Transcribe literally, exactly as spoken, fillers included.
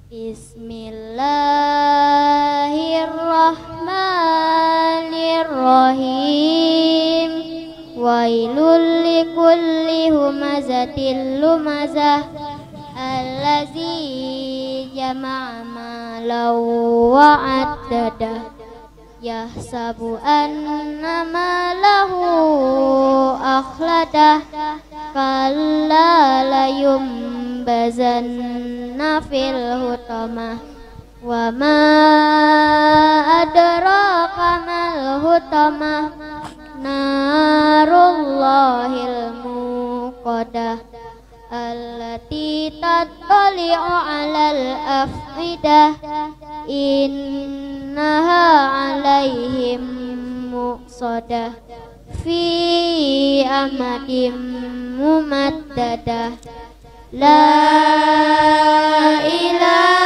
Bismillahirrahmanirrahim. Wailul likulli humazatil lumazah allazi jama'a malan wa 'addadah yahsabu anna malahu akhladah kalla layumbazanna fil hutamah wa ma adraka mal hutamah narullahil muqadah allati tattali'u 'alal afidah innaha 'alaihim muqsadah fi amadim mumaddadah la ilaha